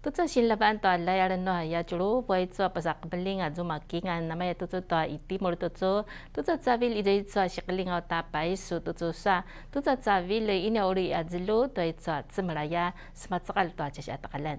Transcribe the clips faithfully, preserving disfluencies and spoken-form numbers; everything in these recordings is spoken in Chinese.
Tutso sinlaban to alayaran no haya chulu boy tso pasak beling azu makingan namanya tutso to itimur tutso tutso savil ide tso shikling au tapai su tutso sa tutso savil ini ori azlu to tso tsimraya smatsakal to acha atakalan.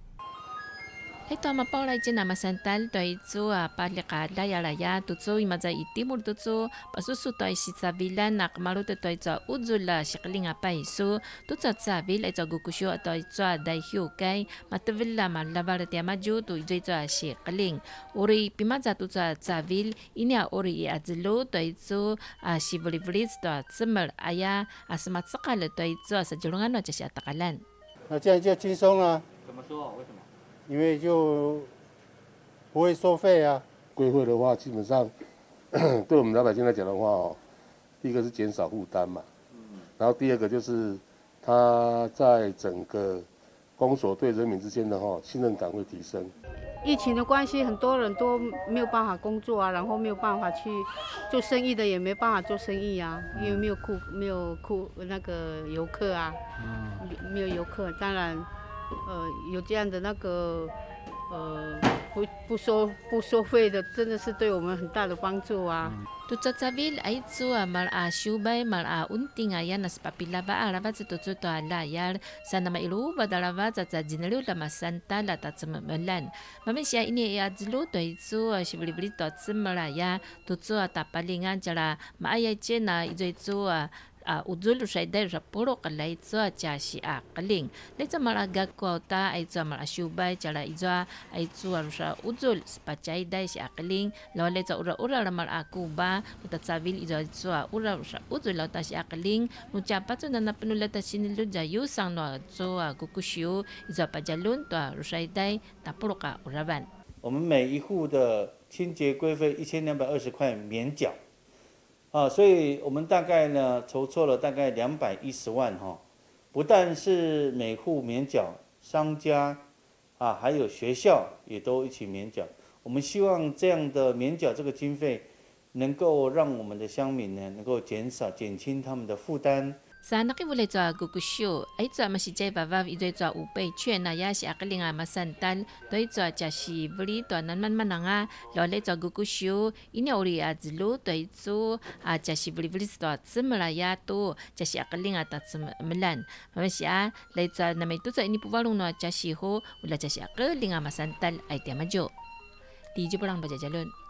Ito mapaulay dyan na masantal to ito palikad layalaya tutso imaza itimur tutso pasusu to si savilan na kamaruto to ito udzula shikling apay su tutso savil ito gukusyo to ito dahyu kay matavila malabar tiya maju to ito ito shikling uri pimaza tutso savil inya uri iadzlo to ito shivrivris to tsimmer aya asmatsakal to ito sa julungan no siya atakalan. 那这样就轻松了。 怎么说？为什么？ 因为就不会收费啊。 规会的话，基本上对我们老百姓来讲的话哦，第一个是减少负担嘛，然后第二个就是它在整个公所对人民之间的哈信任感会提升。 疫情的关系，很多人都没有办法工作啊，然后没有办法去做生意的也没办法做生意啊，因为没有顾没有顾那个游客啊，没有游客，当然。 呃，有这样的那个呃不不收不收费的，真的是对我们很大的帮助啊。 Tutsa savil ay tsu mal a shubay mal a unting ayan nas papila ba arabat sa tutsu to alayar sa na mailu badarabat sa sa jinelu lama santa la tatsamalan. Mamisya ini iadzlu to itsu shiblibli to tsamalaya tutsu tapalingan jara maayay chena izo itsu a udzul usay dai rapuro kalay tso cha si a kaling letsa maraga ko ta ay tso mara shubay chala izo ay tso arusha udzul spachay dai si a kaling law letsa ura ura ramar aku ba mutatsavil izo tso ura usha udzul law ta si a kaling nucha patso na napanulata sinilu jayu sang no tso kukushu izo pajalun to rusay dai tapuro ka uraban. 我们每一户的清洁规费一千两百二十块免缴。 啊，所以我们大概呢筹措了大概两百一十万哈，不但是每户免缴，商家啊还有学校也都一起免缴。我们希望这样的免缴这个经费，能够让我们的乡民呢能够减少减轻他们的负担。 Sa nakibulay sa gukusyo, ay sa masijay babaw ito sa upay chuen na ya si akaling masantal, to ito sa si buli to nanman mananga, lole sa gukusyo, ini ori adzlo to ito sa si buli buli to tsimraya to sa si akaling at tsimmelan. Mamasya, lay sa na may to sa ini puwalong no sa si ho, ula sa si akaling masantal ay tiamajo. Di jo parang bajajalon.